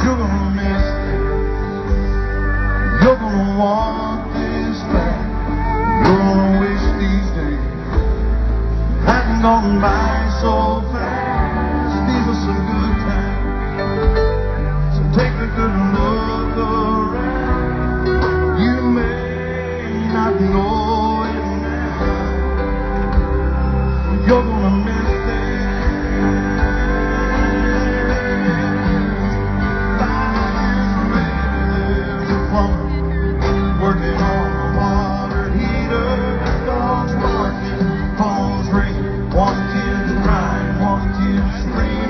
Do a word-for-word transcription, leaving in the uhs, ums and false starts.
you're gonna miss it. You're gonna want this back. You're gonna wish these days hadn't gone by so fast. These are some good times, so take a good look around. You may not know it now, you're gonna miss it. Working on the water heater, dogs barking, phones ringing, one kid crying, one kid screaming.